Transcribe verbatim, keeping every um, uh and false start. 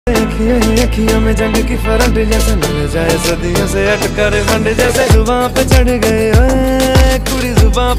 अखियों में जंग की फरंट जैसे मिल जाए सदियों से अटकर फंड जैसे जुबां पे चढ़ गए ओए कुड़ी जुबां